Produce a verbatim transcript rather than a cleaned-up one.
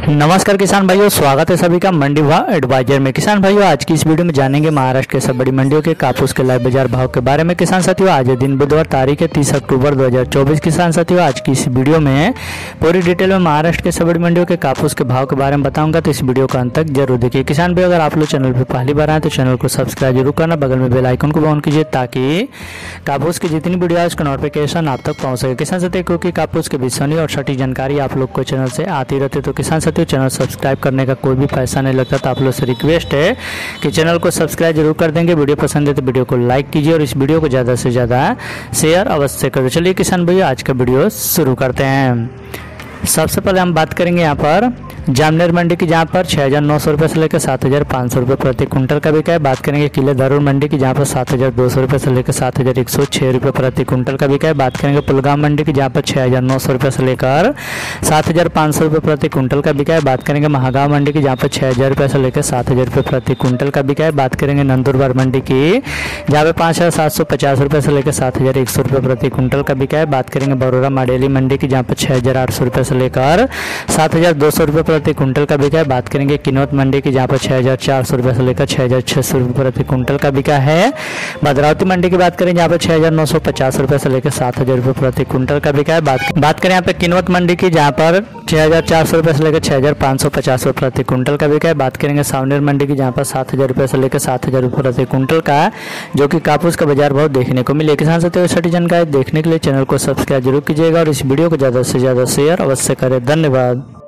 नमस्कार किसान भाइयों, स्वागत है सभी का मंडी भाव एडवाइजर में। किसान भाइयों, आज की इस वीडियो में जानेंगे महाराष्ट्र के सब बड़ी मंडियों के कापूस के लाइव बाजार भाव के बारे में। किसान साथियों, आज दिन बुधवार तारीख है तीस अक्टूबर दो हज़ार चौबीस। किसान साथियों, आज की इस वीडियो में पूरी डिटेल में महाराष्ट्र के सब बड़ी मंडियों के कापूस के भाव के बारे में बताऊंगा, तो इस वीडियो का अंत तक जरूर देखिए। किसान भाई, अगर आप लोग चैनल पर पहली बार आए तो चैनल को सब्सक्राइब जरूर करना, बगल में बेल आइकन को ऑन कीजिए ताकि कापूस की जितनी वीडियो है उसका नोटिफिकेशन आप तक पहुंच सके। किसान साथियों, क्योंकि कापूस के विषय और सटीक जानकारी आप लोग को चैनल से आती रहती है, तो किसान साथियों चैनल सब्सक्राइब करने का कोई भी पैसा नहीं लगता। तो आप लोग से रिक्वेस्ट है कि चैनल को सब्सक्राइब जरूर कर देंगे। वीडियो पसंद है तो वीडियो को लाइक कीजिए और इस वीडियो को ज़्यादा से ज़्यादा शेयर अवश्य करो। चलिए किसान भैया, आज का वीडियो शुरू करते हैं। सबसे पहले हम बात करेंगे यहाँ पर जामनेर मंडी की, जहाँ पर छः हज़ार नौ सौ रुपये से लेकर सात हज़ार पाँच सौ रुपये प्रति कुंटल का बिका है। बात करेंगे किले धरूर मंडी की, जहाँ पर सात हज़ार दो सौ रुपये से लेकर सात हज़ार एक सौ छः रुपये प्रति कुंटल का बिका है। बात करेंगे पुलगाम मंडी की, जहाँ पर छः हज़ार नौ सौ रुपये से लेकर सात हज़ार पाँच सौ रुपये प्रति कुंटल का बिका है। बात करेंगे महागांव मंडी की, जहाँ पर छः हज़ार रुपये से लेकर सात हज़ार रुपये प्रति कुंटल का बिका है। बात करेंगे नंदुरबार मंडी की, जहाँ पर पाँच हज़ार सात सौ पचास रुपये से लेकर सात हज़ार एक सौ रुपये प्रति कुंटल का बिका है। बात करेंगे बरोरा माडेली मंडी की, जहाँ पर छः हज़ार आठ सौ रुपये से लेकर सात हज़ार दो सौ रुपये प्रति कुंटल का बिका है। बात करेंगे किन्नौत मंडी की, जहाँ पर छः हज़ार चार सौ रुपये से लेकर छः हज़ार छः सौ रुपये प्रति कुंटल का बिका है। भद्रावती मंडी की बात करें, जहाँ पर छः हज़ार नौ सौ पचास रुपये से लेकर सात हज़ार रुपये प्रति कुंटल का बिका है। बात बात करें यहाँ पे किन्नौत मंडी की, जहाँ पर छः हज़ार चार सौ रुपये से लेकर छः हज़ार पाँच सौ पचास रुपये प्रति कुंटल का बिका है। बात करेंगे सावनेर मंडी की, जहाँ पर सात हज़ार रुपये से लेकर सात हज़ार रुपये प्रति कुंटल का जो कि कापूस का बाजार भाव देखने को मिले। किसान साथियों, सटीक जानकारी देखने के लिए चैनल को सब्सक्राइब जरूर कीजिएगा और इस वीडियो को ज़्यादा से ज़्यादा शेयर अवश्य करें। धन्यवाद।